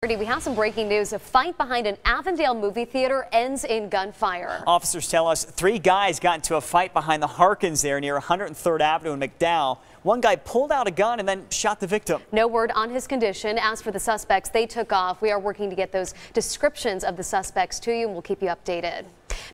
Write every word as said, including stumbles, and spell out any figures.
We have some breaking news. A fight behind an Avondale movie theater ends in gunfire. Officers tell us three guys got into a fight behind the Harkins there near one hundred third Avenue in McDowell. One guy pulled out a gun and then shot the victim. No word on his condition. As for the suspects, they took off. We are working to get those descriptions of the suspects to you, and we'll keep you updated.